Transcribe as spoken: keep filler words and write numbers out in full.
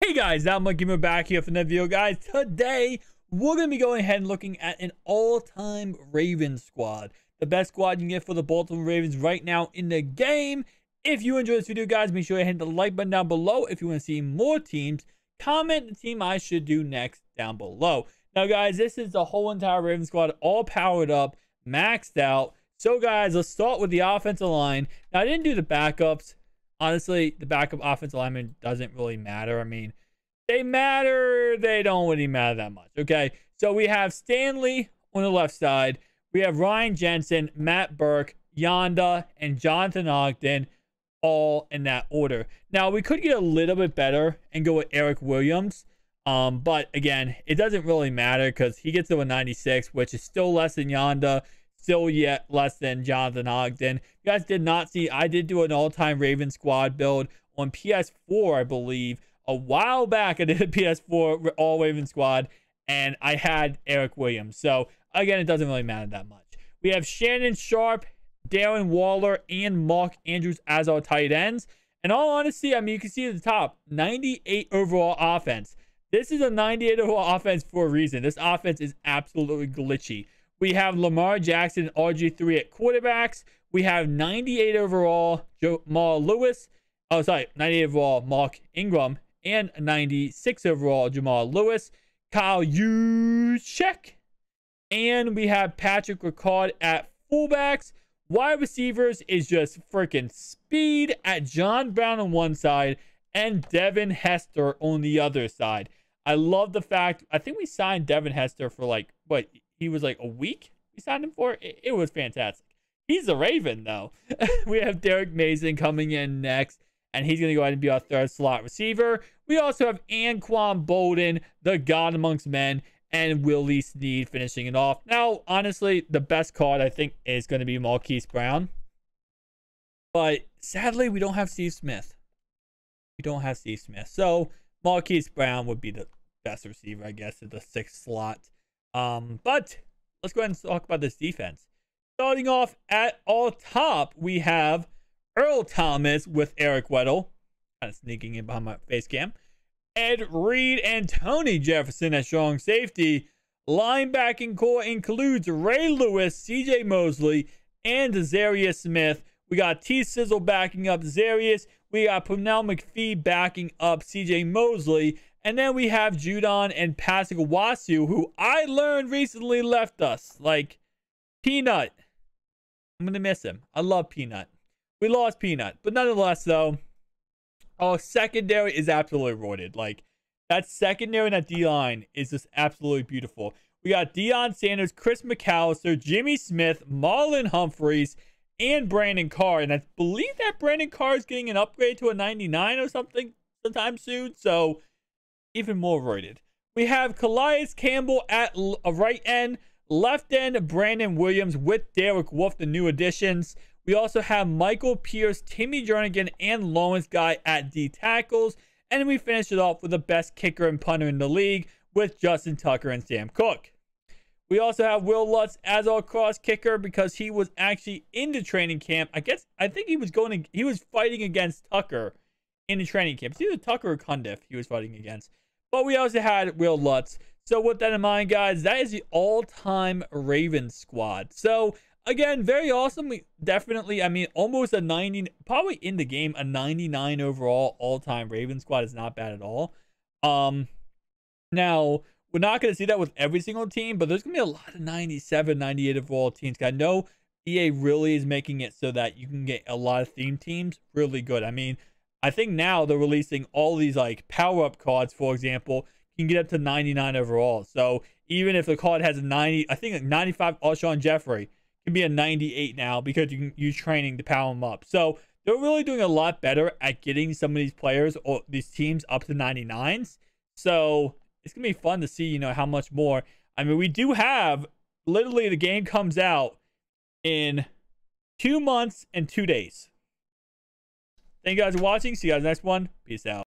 Hey guys, I'm Mike Gamer back here for another video, guys. Today, we're going to be going ahead and looking at an all-time Ravens squad. The best squad you can get for the Baltimore Ravens right now in the game. If you enjoyed this video, guys, make sure you hit the like button down below. If you want to see more teams, comment the team I should do next down below. Now, guys, this is the whole entire Ravens squad all powered up, maxed out. So, guys, let's start with the offensive line. Now, I didn't do the backups. Honestly, the backup offensive lineman doesn't really matter. I mean, they matter. They don't really matter that much. Okay, so we have Stanley on the left side. We have Ryan Jensen, Matt Burke, Yanda, and Jonathan Ogden, all in that order. Now, we could get a little bit better and go with Eric Williams. Um, but again, it doesn't really matter because he gets to a ninety-six, which is still less than Yanda. Still yet less than Jonathan Ogden. You guys did not see, I did do an all-time Ravens squad build on P S four, I believe. A while back, I did a P S four all Ravens squad, and I had Eric Williams. So, again, it doesn't really matter that much. We have Shannon Sharpe, Darren Waller, and Mark Andrews as our tight ends. And all honesty, I mean, you can see at the top, ninety-eight overall offense. This is a ninety-eight overall offense for a reason. This offense is absolutely glitchy. We have Lamar Jackson and R G three at quarterbacks. We have ninety-eight overall Jamal Lewis. Oh, sorry, ninety-eight overall Mark Ingram and ninety-six overall Jamal Lewis. Kyle Juszczyk. And we have Patrick Ricard at fullbacks. Wide receivers is just freaking speed at John Brown on one side and Devin Hester on the other side. I love the fact, I think we signed Devin Hester for like, what, he was like a week we signed him for. It, it was fantastic. He's a Raven, though. We have Derek Mason coming in next, and he's going to go ahead and be our third slot receiver. We also have Anquan Bolden, the God amongst men, and Willie Snead finishing it off. Now, honestly, the best card, I think, is going to be Marquise Brown. But sadly, we don't have Steve Smith. We don't have Steve Smith. So, Marquise Brown would be the best receiver, I guess, at the sixth slot. Um, but let's go ahead and talk about this defense. Starting off at all top, we have Earl Thomas with Eric Weddle, kind of sneaking in behind my face cam. Ed Reed and Tony Jefferson at strong safety. Linebacking core includes Ray Lewis, C J Mosley, and Zarius Smith. We got T Sizzle backing up Zarius. We got Pernell McPhee backing up C J Mosley. And then we have Judon and Patrick Wasu, who I learned recently left us. Like, Peanut. I'm going to miss him. I love Peanut. We lost Peanut. But nonetheless, though, our secondary is absolutely roided. Like, that secondary and that D-line is just absolutely beautiful. We got Deion Sanders, Chris McAllister, Jimmy Smith, Marlon Humphreys, and Brandon Carr. And I believe that Brandon Carr is getting an upgrade to a ninety-nine or something sometime soon. So, even more roided. We have Calais Campbell at a right end, left end Brandon Williams with Derek Wolfe, the new additions. We also have Michael Pierce, Timmy Jernigan, and Lawrence Guy at D tackles. And then we finish it off with the best kicker and punter in the league with Justin Tucker and Sam Cook. We also have Will Lutz as our cross kicker because he was actually in the training camp. I guess, I think he was going to, he was fighting against Tucker in the training camp. It's either Tucker or Cundiff he was fighting against. But we also had Will Lutz. So with that in mind, guys, that is the all-time Ravens squad. So, again, very awesome. We definitely, I mean, almost a ninety, probably in the game, a ninety-nine overall all-time Ravens squad is not bad at all. Um, now, we're not going to see that with every single team, but there's going to be a lot of ninety-seven, ninety-eight overall teams. I know E A really is making it so that you can get a lot of theme teams really good. I mean, I think now they're releasing all these like power-up cards, for example, can get up to ninety-nine overall. So even if the card has a ninety, I think like ninety-five Alshon Jeffrey can be a ninety-eight now because you can use training to power them up. So they're really doing a lot better at getting some of these players or these teams up to ninety-nines. So it's going to be fun to see, you know, how much more. I mean, we do have, literally the game comes out in two months and two days. Thank you guys for watching. See you guys next one. Peace out.